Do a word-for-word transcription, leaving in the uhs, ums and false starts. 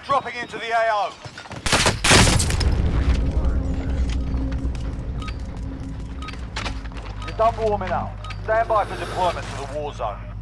dropping into the A O. You're done warming up. Stand by for deployment to the war zone.